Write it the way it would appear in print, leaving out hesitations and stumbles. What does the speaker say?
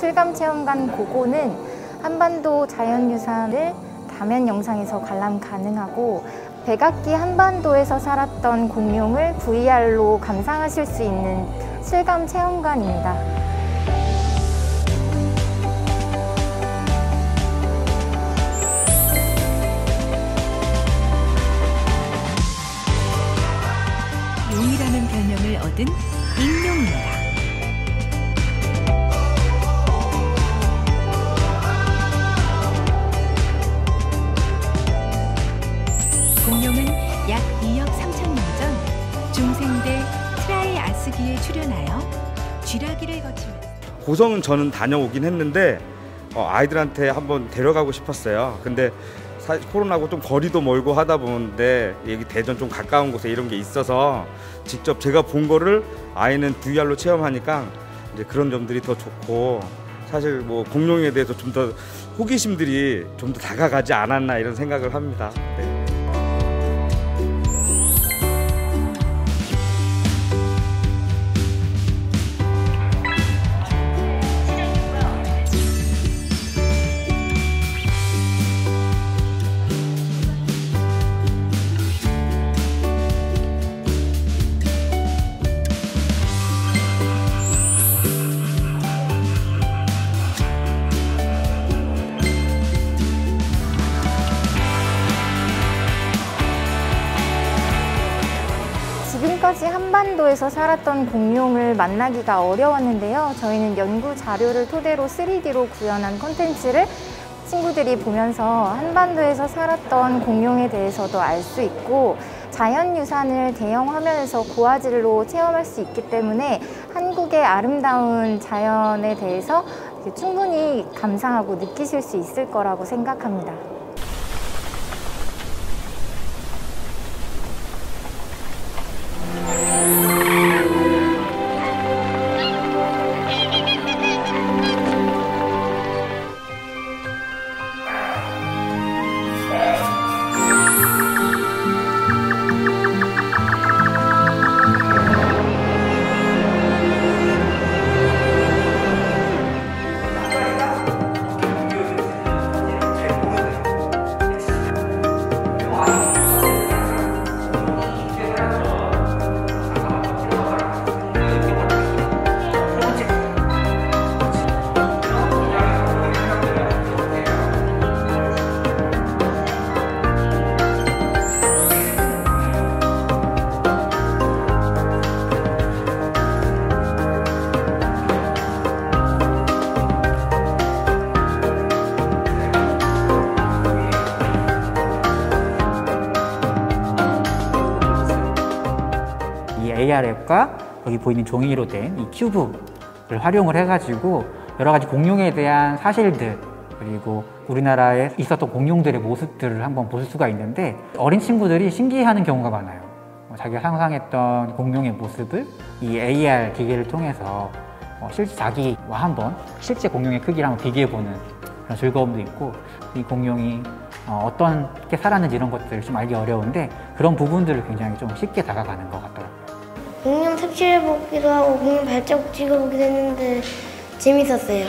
실감체험관 고고는 한반도 자연유산을 다면 영상에서 관람 가능하고 백악기 한반도에서 살았던 공룡을 VR로 감상하실 수 있는 실감체험관입니다. 용이라는 별명을 얻은 익룡입니다. 공룡은 약 2억 3천 년 전 중생대 트라이아스기에 출현하여 쥐라기를 거치면서 고성은 저는 다녀오긴 했는데 아이들한테 한번 데려가고 싶었어요. 근데 사실 코로나고 좀 거리도 멀고 하다 보는데 여기 대전 좀 가까운 곳에 이런 게 있어서 직접 제가 본 거를 아이는 VR로 체험하니까 이제 그런 점들이 더 좋고 사실 뭐 공룡에 대해서 좀 더 호기심들이 좀 더 다가가지 않았나 이런 생각을 합니다. 네. 지금까지 한반도에서 살았던 공룡을 만나기가 어려웠는데요. 저희는 연구 자료를 토대로 3D로 구현한 콘텐츠를 친구들이 보면서 한반도에서 살았던 공룡에 대해서도 알 수 있고 자연유산을 대형 화면에서 고화질로 체험할 수 있기 때문에 한국의 아름다운 자연에 대해서 충분히 감상하고 느끼실 수 있을 거라고 생각합니다. AR 앱과 여기 보이는 종이로 된 이 큐브를 활용을 해가지고 여러 가지 공룡에 대한 사실들 그리고 우리나라에 있었던 공룡들의 모습들을 한번 볼 수가 있는데 어린 친구들이 신기해하는 경우가 많아요. 자기가 상상했던 공룡의 모습을 이 AR 기계를 통해서 실제 자기와 한번 실제 공룡의 크기를 한번 비교해보는 그런 즐거움도 있고 이 공룡이 어떻게 살았는지 이런 것들을 좀 알기 어려운데 그런 부분들을 굉장히 좀 쉽게 다가가는 것 같더라고요. 공룡 삽질해보기도 하고 공룡 발자국 찍어보기도 했는데 재밌었어요.